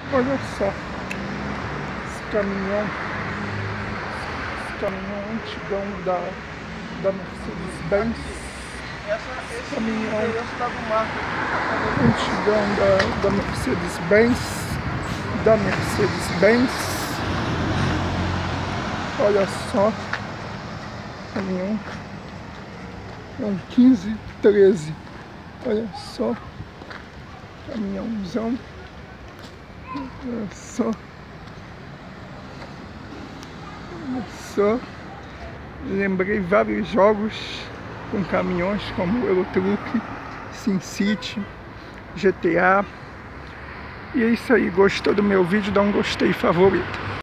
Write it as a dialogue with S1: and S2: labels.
S1: Olha só, esse caminhão antigão da Mercedes-Benz.
S2: Esse
S1: Caminhão
S2: endereço tá do marco.
S1: antigão da Mercedes-Benz. Olha só, caminhão é um 1513. Olha só, caminhãozão. Olha só. Olha só. Lembrei vários jogos com caminhões como Eurotruck, SimCity, GTA. E é isso aí, gostou do meu vídeo? Dá um gostei favorito.